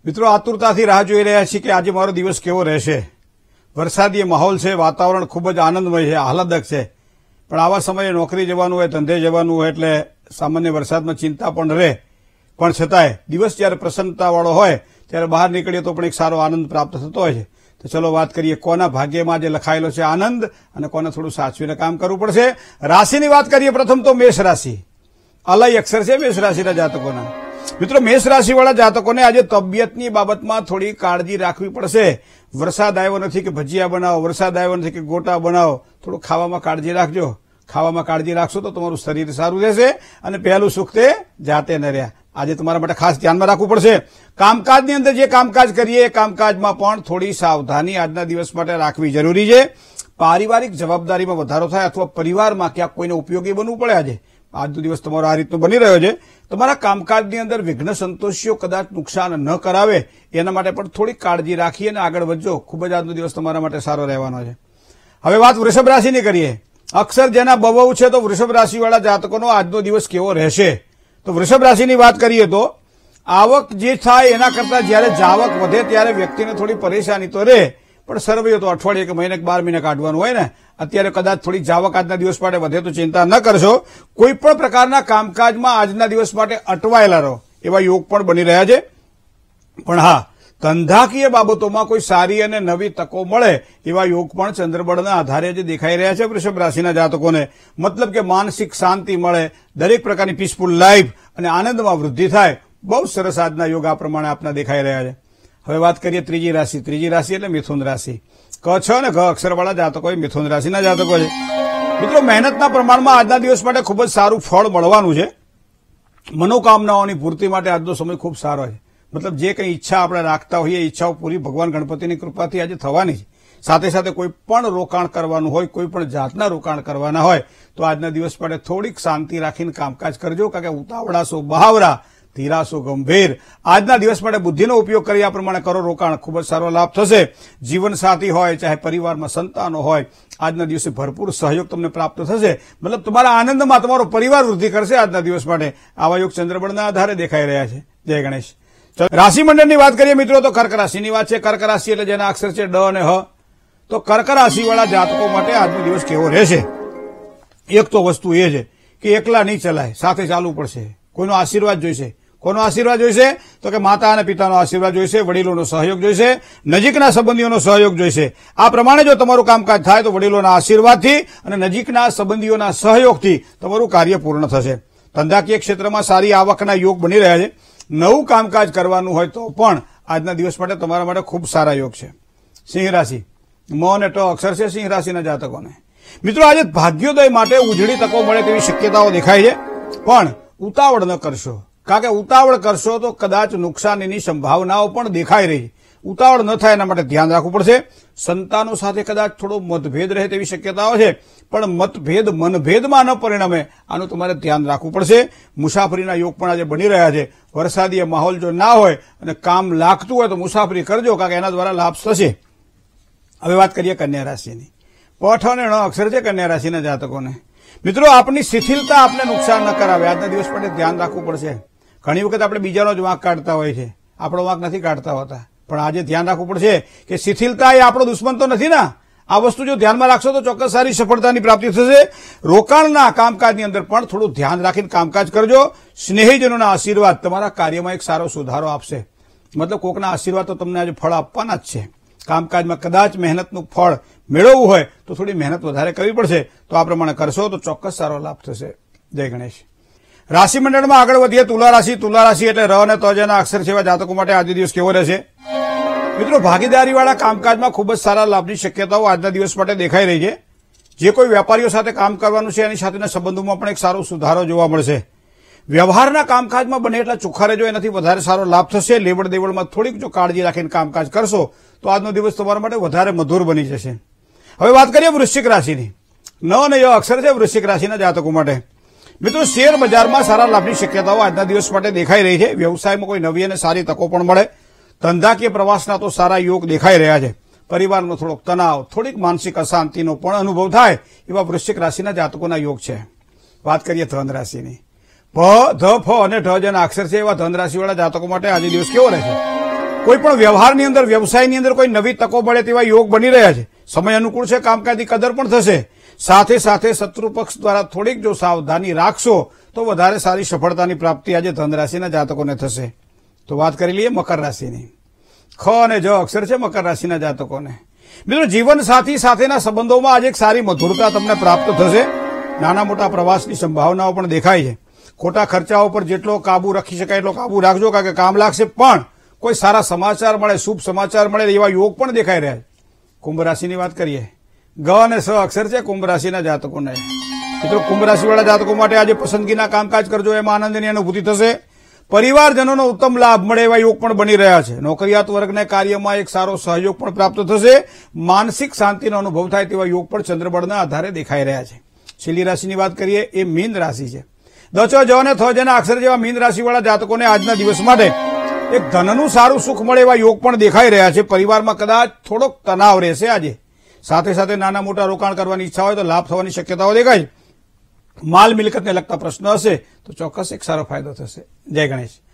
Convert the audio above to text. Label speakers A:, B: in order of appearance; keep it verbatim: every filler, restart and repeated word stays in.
A: મિત્રો આતુરતાથી રાહ જોઈ રહ્યા છીએ કે આજે મારો દિવસ કેવો રહેશે। વરસાદી માહોલ છે, વાતાવરણ ખૂબ જ આનંદમય છે, આહલાદક છે, પણ આવા સમયે નોકરી જવાનું હોય, ધંધે જવાનું હોય એટલે સામાન્ય વરસાદમાં ચિંતા પણ રહે, પણ છતાંય દિવસ જ્યારે પ્રસન્નતાવાળો હોય ત્યારે બહાર નીકળીએ તો પણ એક સારો આનંદ પ્રાપ્ત થતો હોય છે। તો ચલો વાત કરીએ કોના ભાગ્યમાં જે લખાયેલો છે આનંદ અને કોને થોડું સાચવીને કામ કરવું પડશે। રાશિની વાત કરીએ પ્રથમ તો મેષ રાશિ। અલય અક્ષર છે મેષ રાશિના જાતકોના। મિત્રો મેષ રાશિવાળા જાતકોને આજે તબિયતની બાબતમાં થોડી કાળજી રાખવી પડશે। વરસાદ આવ્યો નથી કે ભજીયા બનાવો, વરસાદ આવ્યો નથી કે ગોટા બનાવો, થોડું ખાવામાં કાળજી રાખજો। ખાવામાં કાળજી રાખશો તો તમારું શરીર સારું રહેશે અને પહેલું સુખ તે જાતે ન રહ્યા। આજે તમારા માટે ખાસ ધ્યાનમાં રાખવું પડશે। કામકાજની અંદર જે કામકાજ કરીએ એ કામકાજમાં પણ થોડી સાવધાની આજના દિવસ માટે રાખવી જરૂરી છે। પારિવારિક જવાબદારીમાં વધારો થાય અથવા પરિવારમાં ક્યાંક કોઈને ઉપયોગી બનવું પડે આજે આજનો દિવસ તમારો આ રીતનો બની રહ્યો છે। તમારા કામકાજની અંદર વિઘ્ન સંતોષીઓ કદાચ નુકસાન ન કરાવે એના માટે પણ થોડી કાળજી રાખી અને આગળ વધજો। ખૂબ જ આજનો દિવસ તમારા માટે સારો રહેવાનો છે। હવે વાત વૃષભ રાશિની કરીએ। અક્ષર જેના બહુ છે તો વૃષભ રાશિવાળા જાતકોનો આજનો દિવસ કેવો રહેશે? તો વૃષભ રાશિની વાત કરીએ તો આવક જે થાય એના કરતા જયારે જાવક વધે ત્યારે વ્યક્તિને થોડી પરેશાની તો રહે, પણ સર્વે તો અઠવાડિયે કે મહિને બાર મહિને કાઢવાનું હોય ને। અત્યારે કદાચ થોડી જાવક આજના દિવસ માટે વધે તો ચિંતા ન કરશો। કોઈ પણ પ્રકારના કામકાજમાં આજના દિવસ માટે અટવાયેલા રહો એવા યોગ પણ બની રહ્યા છે। પણ હા, ધંધાકીય બાબતોમાં કોઈ સારી અને નવી તકો મળે એવા યોગ પણ ચંદ્રબળના આધારે જે દેખાઈ રહ્યા છે વૃષભ રાશિના જાતકોને। મતલબ કે માનસિક શાંતિ મળે, દરેક પ્રકારની પીસફુલ લાઈફ અને આનંદમાં વૃદ્ધિ થાય। બહુ સરસ આજના યોગ આ પ્રમાણે આપના દેખાઈ રહ્યા છે। હવે વાત કરીએ ત્રીજી રાશિ। ત્રીજી રાશિ એટલે મિથુન રાશિ। ક છ અને ઘ અક્ષરવાળા જાતકો એ મિથુન રાશિના જાતકો છે। મિત્રો મહેનતના પ્રમાણમાં આજના દિવસ માટે ખૂબ જ સારું ફળ મળવાનું છે। મનોકામનાઓની પૂર્તિ માટે આજનો સમય ખૂબ સારો છે। મતલબ જે કંઈ ઈચ્છા આપણે રાખતા હોઈએ ઈચ્છાઓ પૂરી ભગવાન ગણપતિની કૃપાથી આજે થવાની છે। સાથે સાથે કોઈ પણ રોકાણ કરવાનું હોય, કોઈ પણ જાતના રોકાણ કરવાના હોય તો આજના દિવસ માટે થોડીક શાંતિ રાખીને કામકાજ કરજો, કારણ કે ઉતાવળાશો બહાવરા, ધીરાશો ગંભીર। આજના દિવસ માટે બુદ્ધિનો ઉપયોગ કરી આ પ્રમાણે કરો રોકાણ, ખૂબ જ સારો લાભ થશે। જીવન સાથી હોય, ચાહે પરિવારમાં સંતાનો હોય, આજના દિવસે ભરપૂર સહયોગ તમને પ્રાપ્ત થશે। મતલબ તમારા આનંદમાં તમારો પરિવાર વૃદ્ધિ કરશે આજના દિવસ માટે। આવા યોગ ચંદ્રબળના આધારે દેખાઈ રહ્યા છે। જય ગણેશ। રાશિ મંડળની વાત કરીએ મિત્રો તો કર્ક રાશિની વાત છે। કર્ક રાશિ એટલે જેના અક્ષર છે ડ અને હ। તો કર્ક રાશિવાળા જાતકો માટે આજનો દિવસ કેવો રહેશે? એક તો વસ્તુ એ છે કે એકલા નહીં ચલાય, સાથે ચાલવું પડશે। કોઈનો આશીર્વાદ જોઈશે। કોનો આશીર્વાદ જોઈશે? તો કે માતા અને પિતાનો આશીર્વાદ જોઈશે, વડીલોનો સહયોગ જોઈશે, નજીકના સંબંધીઓનો સહયોગ જોઈશે। આ પ્રમાણે જો તમારું કામકાજ થાય તો વડીલોના આશીર્વાદથી અને નજીકના સંબંધીઓના સહયોગથી તમારું કાર્ય પૂર્ણ થશે। ધંધાકીય ક્ષેત્રમાં સારી આવકના યોગ બની રહ્યા છે। નવું કામકાજ કરવાનું હોય તો પણ આજના દિવસ માટે તમારા માટે ખૂબ સારા યોગ છે। સિંહ રાશિ। મ અને ટ અક્ષર છે સિંહ રાશિના જાતકોને। મિત્રો આજે ભાગ્યોદય માટે ઉજળી તકો મળે તેવી શક્યતાઓ દેખાય છે, પણ ઉતાવળ ન કરશો, કારણ કે ઉતાવળ કરશો તો કદાચ નુકસાનીની સંભાવનાઓ પણ દેખાઈ રહી। ઉતાવળ ન થાય એના માટે ધ્યાન રાખવું પડશે। સંતાનો સાથે કદાચ થોડો મતભેદ રહે તેવી શક્યતાઓ છે, પણ મતભેદ મનભેદમાં ન પરિણમે આનું તમારે ધ્યાન રાખવું પડશે। મુસાફરીના યોગ પણ આજે બની રહ્યા છે। વરસાદી માહોલ જો ના હોય અને કામ લાગતું હોય તો મુસાફરી કરજો, કારણ કે એના દ્વારા લાભ થશે। હવે વાત કરીએ કન્યા રાશિની। પઠ અને ણ અક્ષર છે કન્યા રાશિના જાતકોને। મિત્રો આપની શિથિલતા આપને નુકસાન ન કરાવે આજના દિવસ માટે ધ્યાન રાખવું પડશે। ઘણી વખત આપણે બીજાનો જ વાંક કાઢતા હોય છે, આપણો વાંક નથી કાઢતા હોતા, પણ આજે ધ્યાન રાખવું પડશે કે શિથિલતા એ આપણો દુશ્મન તો નથી ને। આ વસ્તુ જો ધ્યાનમાં રાખશો તો ચોક્કસ સારી સફળતાની પ્રાપ્તિ થશે। રોકાણના કામકાજની અંદર પણ થોડું ધ્યાન રાખીને કામકાજ કરજો। સ્નેહીજનોના આશીર્વાદ તમારા કાર્યમાં એક સારો સુધારો આપશે। મતલબ કોકના આશીર્વાદ તો તમને આજે ફળ આપવાના જ છે। કામકાજમાં કદાચ મહેનતનું ફળ મેળવવું હોય તો થોડી મહેનત વધારે કરવી પડશે, તો આ પ્રમાણે કરશો તો ચોક્કસ સારો લાભ થશે। જય ગણેશ। રાશિ મંડળમાં આગળ વધીએ તુલા રાશિ। તુલા રાશિ એટલે ર અને ત જેના અક્ષર છે એવા જાતકો માટે આજનો દિવસ કેવો રહેશે? મિત્રો ભાગીદારીવાળા કામકાજમાં ખૂબ જ સારા લાભની શક્યતાઓ આજના દિવસ માટે દેખાઈ રહી છે। જે કોઈ વેપારીઓ સાથે કામ કરવાનું છે એની સાથેના સંબંધોમાં પણ એક સારો સુધારો જોવા મળશે। વ્યવહારના કામકાજમાં બને એટલા ચોખ્ખા રહેજો, એનાથી વધારે સારો લાભ થશે। લેવડ દેવડમાં થોડીક જો કાળજી રાખીને કામકાજ કરશો તો આજનો દિવસ તમારા માટે વધારે મધુર બની જશે। હવે વાત કરીએ વૃશ્ચિક રાશિની। ન અને ય અક્ષર છે વૃશ્ચિક રાશિના જાતકો માટે। મિત્રો શેર બજારમાં સારા લાભની શક્યતાઓ આજના દિવસ માટે દેખાઈ રહી છે। વ્યવસાયમાં કોઈ નવી અને સારી તકો પણ મળે। ધંધાકીય પ્રવાસના તો સારા યોગ દેખાઈ રહ્યા છે। પરિવારનો થોડોક તણાવ, થોડીક માનસિક અશાંતિનો પણ અનુભવ થાય એવા વૃશ્ચિક રાશિના જાતકોના યોગ છે। વાત કરીએ ધન રાશિની। ભ, ધ, ફ અને ઢ જેના અક્ષર છે એવા ધન રાશિવાળા જાતકો માટે આજે દિવસ કેવો રહેશે? કોઈ પણ વ્યવહારની અંદર, વ્યવસાયની અંદર કોઈ નવી તકો મળે તેવા યોગ બની રહ્યા છે. સમય અનુકૂળ છે, કામકાજની કદર પણ થશે. સાથે સાથે શત્રુ પક્ષ દ્વારા થોડીક જો સાવધાની રાખશો તો વધારે સારી સફળતાની પ્રાપ્તિ આજે ધન રાશિના જાતકોને થશે. તો વાત કરી લઈએ મકર રાશિની. ખ અને જ અક્ષર છે મકર રાશિના જાતકોને. મિત્રો, જીવન સાથી સાથેના સંબંધોમાં આજે એક સારી મધુરતા તમને પ્રાપ્ત થશે. નાના મોટા પ્રવાસની સંભાવનાઓ પણ દેખાય છે. ખોટા ખર્ચાઓ પર જેટલો કાબુ રાખી શકાય એટલો કાબુ રાખજો, કારણ કે કામ લાગશે. પણ કોઈ સારા સમાચાર મળે, શુભ સમાચાર મળે એવા યોગ પણ દેખાઈ રહ્યા છે. કુંભ રાશિની વાત કરીએ. ગ અને સ અક્ષર છે કુંભ રાશિના જાતકોને. મિત્રો, કુંભ રાશિવાળા જાતકો માટે આજે પસંદગીના કામકાજ કરજો, એમાં આનંદની અનુભૂતિ થશે. પરિવારજનોનો ઉત્તમ લાભ મળે એવા યોગ પણ બની રહ્યા છે. નોકરિયાત વર્ગને કાર્યમાં એક સારો સહયોગ પણ પ્રાપ્ત થશે. માનસિક શાંતિનો અનુભવ થાય તેવા યોગ પણ ચંદ્રબળના આધારે દેખાઈ રહ્યા છે. છેલ્લી રાશિની વાત કરીએ, એ મીન રાશિ છે. દ, ચ, જ અને થ જેના અક્ષર જેવા મીન રાશિવાળા જાતકોને આજના દિવસ માટે એક ધનનું સારું સુખ મળે એવા યોગ પણ દેખાઈ રહ્યા છે. પરિવારમાં કદાચ થોડોક તણાવ રહેશે આજે. સાથે સાથે નાના મોટા રોકાણ કરવાની ઈચ્છા હોય તો લાભ થવાની શક્યતાઓ દેખાય. માલ મિલકતને લગતા પ્રશ્નો હશે તો ચોક્કસ એક સારો ફાયદો થશે. જય ગણેશ.